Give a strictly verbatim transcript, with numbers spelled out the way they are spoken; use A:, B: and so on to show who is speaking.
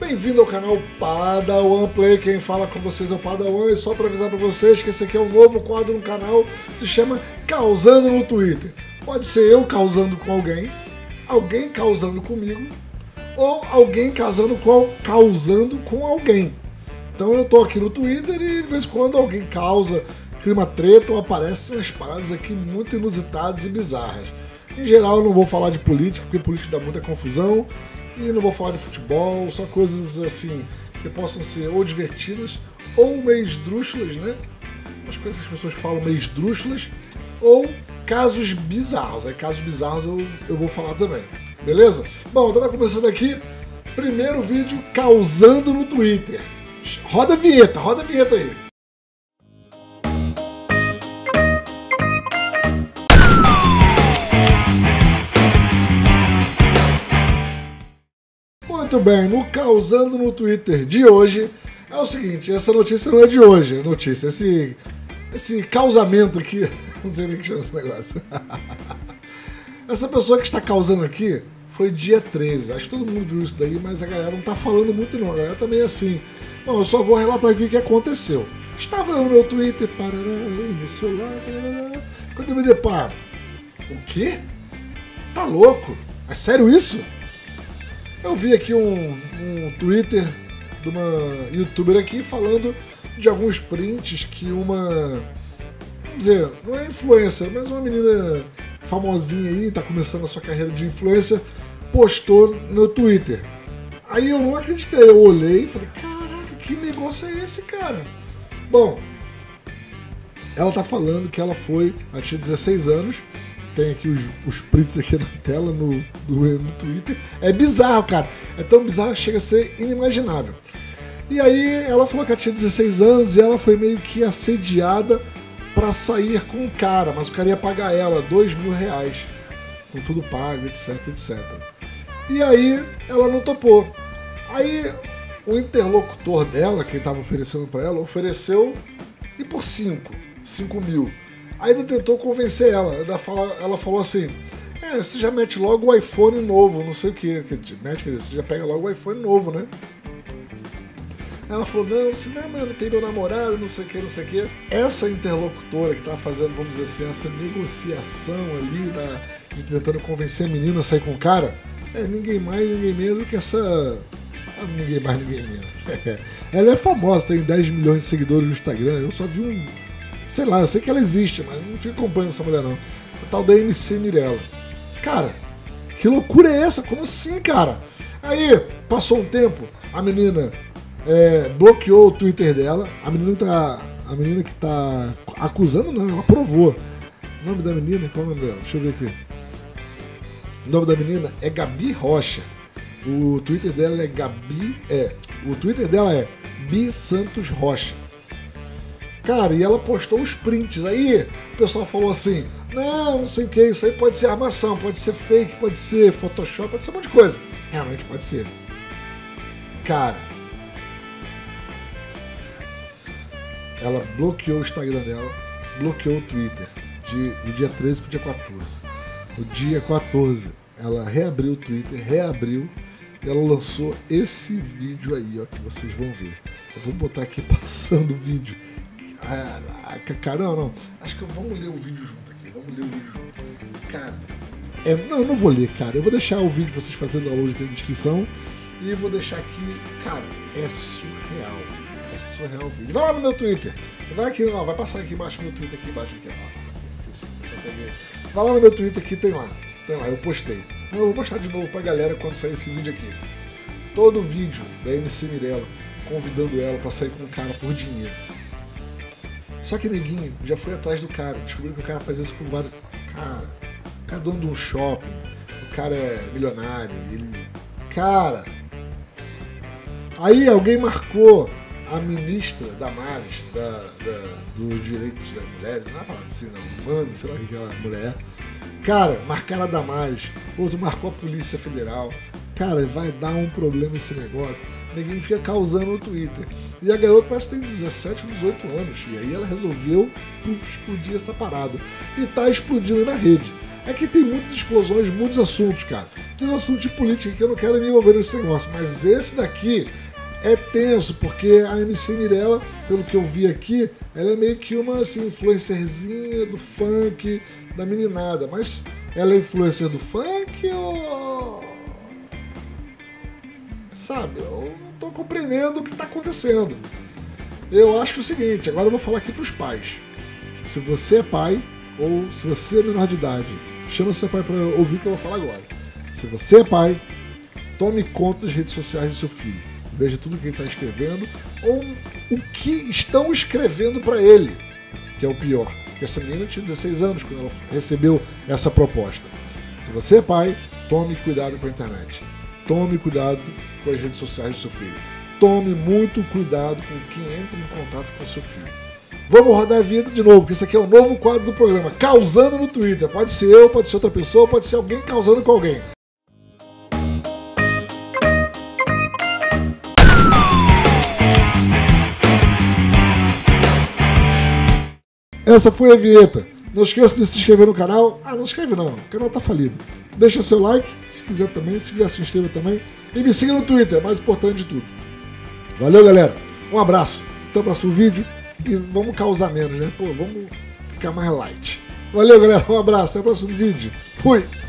A: Bem-vindo ao canal Padawan Play, quem fala com vocês é o Padawan, e só para avisar para vocês que esse aqui é um novo quadro no canal, se chama Causando no Twitter. Pode ser eu causando com alguém, alguém causando comigo, ou alguém causando com, causando com alguém. Então eu tô aqui no Twitter e de vez em quando alguém causa, cria uma treta ou aparecem umas paradas aqui muito inusitadas e bizarras. Em geral eu não vou falar de política, porque política dá muita confusão. E não vou falar de futebol, só coisas assim que possam ser ou divertidas ou meio esdrúxulas, né? As coisas que as pessoas falam meio esdrúxulas, ou casos bizarros. Aí casos bizarros eu, eu vou falar também, beleza? Bom, então tá começando aqui, primeiro vídeo causando no Twitter. Roda a vinheta, roda a vinheta aí. Muito bem, no Causando no Twitter de hoje é o seguinte, essa notícia não é de hoje, é notícia, esse, esse causamento aqui, não sei nem o que chama esse negócio. Essa pessoa que está causando aqui foi dia treze, acho que todo mundo viu isso daí, mas a galera não tá falando muito não, a galera tá meio assim. Bom, eu só vou relatar aqui o que aconteceu. Estava eu no meu Twitter, parará, no celular, parará, quando eu me deparo, o quê? Tá louco? É sério isso? Eu vi aqui um, um Twitter de uma youtuber aqui falando de alguns prints que uma, vamos dizer, não é influencer, mas uma menina famosinha aí, tá começando a sua carreira de influencer, postou no Twitter. Aí eu não acreditei, eu olhei e falei, caraca, que negócio é esse, cara? Bom, ela tá falando que ela foi, ela tinha dezesseis anos, tem aqui os, os prints aqui na tela, no, no, no Twitter. É bizarro, cara. É tão bizarro que chega a ser inimaginável. E aí ela falou que ela tinha dezesseis anos e ela foi meio que assediada pra sair com o cara. Mas o cara ia pagar ela dois mil reais. Com tudo pago, etc, etcétera. E aí ela não topou. Aí o interlocutor dela, quem tava oferecendo pra ela, ofereceu e por cinco. cinco mil. Aí ele tentou convencer ela, ela falou assim, é, você já mete logo o iPhone novo, não sei o que, mete, você já pega logo o iPhone novo, né? Ela falou, não, assim, não, mano, tem meu namorado, não sei o que, não sei o que. Essa interlocutora que tava fazendo, vamos dizer assim, essa negociação ali, da, de tentando convencer a menina a sair com o cara, é ninguém mais, ninguém menos do que essa... Ninguém mais, ninguém menos. Ela é famosa, tem dez milhões de seguidores no Instagram, eu só vi um... Sei lá, eu sei que ela existe, mas não fico acompanhando essa mulher não. A tal da M C Mirella. Cara, que loucura é essa? Como assim, cara? Aí, passou um tempo, a menina é, bloqueou o Twitter dela. A menina, tá, a menina que tá acusando, não, ela aprovou. O nome da menina, qual é o nome dela? Deixa eu ver aqui. O nome da menina é Gabi Rocha. O Twitter dela é Gabi... É, o Twitter dela é Bi Santos Rocha. Cara, e ela postou os prints, aí o pessoal falou assim, não, não sei o que, isso aí pode ser armação, pode ser fake, pode ser Photoshop, pode ser um monte de coisa. Realmente pode ser. Cara, ela bloqueou o Instagram dela, bloqueou o Twitter, de, do dia treze pro dia quatorze. No dia quatorze, ela reabriu o Twitter, reabriu, e ela lançou esse vídeo aí, ó, que vocês vão ver. Eu vou botar aqui passando o vídeo. Ah, cara, não, não. Acho que vamos ler o vídeo junto aqui. Vamos ler o vídeo junto. Cara, é, não, eu não vou ler, cara. Eu vou deixar o vídeo pra vocês fazendo download aqui na descrição. E vou deixar aqui. Cara, é surreal. É surreal o vídeo. Vai lá no meu Twitter. Vai aqui, não, vai passar aqui embaixo no meu Twitter, aqui embaixo. Aqui, ó. Vai lá no meu Twitter aqui, tem lá. Tem lá, eu postei. Eu vou postar de novo pra galera quando sair esse vídeo aqui. Todo vídeo da M C Mirella convidando ela pra sair com o cara por dinheiro. Só que neguinho já foi atrás do cara, descobriu que o cara faz isso por vários... Cara, o cara é dono de um shopping, o cara é milionário, ele... Cara... Aí alguém marcou a ministra Damares, da, da, dos direitos das mulheres, não é uma parada assim não, mano, sei lá o que é aquela mulher. Cara, marcaram a Damares, outro marcou a Polícia Federal. Cara, vai dar um problema esse negócio. Ninguém fica causando no Twitter. E a garota parece que tem dezessete, dezoito anos. E aí ela resolveu puf, explodir essa parada. E tá explodindo na rede. É que tem muitas explosões, muitos assuntos, cara. Tem um assunto de política que eu não quero me envolver nesse negócio, mas esse daqui é tenso, porque a M C Mirella, pelo que eu vi aqui, ela é meio que uma assim, influencerzinha do funk, da meninada. Mas ela é influencer do funk ou... Sabe, eu não tô compreendendo o que tá acontecendo. Eu acho que é o seguinte, agora eu vou falar aqui pros pais. Se você é pai, ou se você é menor de idade, chama seu pai para ouvir o que eu vou falar agora. Se você é pai, tome conta das redes sociais do seu filho. Veja tudo o que ele está escrevendo ou o que estão escrevendo para ele, que é o pior. Porque essa menina tinha dezesseis anos quando ela recebeu essa proposta. Se você é pai, tome cuidado com a internet. Tome cuidado com as redes sociais do seu filho. Tome muito cuidado com quem entra em contato com o seu filho. Vamos rodar a vida de novo, que esse aqui é o novo quadro do programa, Causando no Twitter. Pode ser eu, pode ser outra pessoa, pode ser alguém causando com alguém. Essa foi a vinheta. Não esqueça de se inscrever no canal. Ah, não se inscreve não, o canal tá falido. Deixa seu like, se quiser também, se quiser se inscreva também. E me siga no Twitter, é mais importante de tudo. Valeu, galera. Um abraço. Até o próximo vídeo. E vamos causar menos, né? Pô, vamos ficar mais light. Valeu, galera. Um abraço. Até o próximo vídeo. Fui.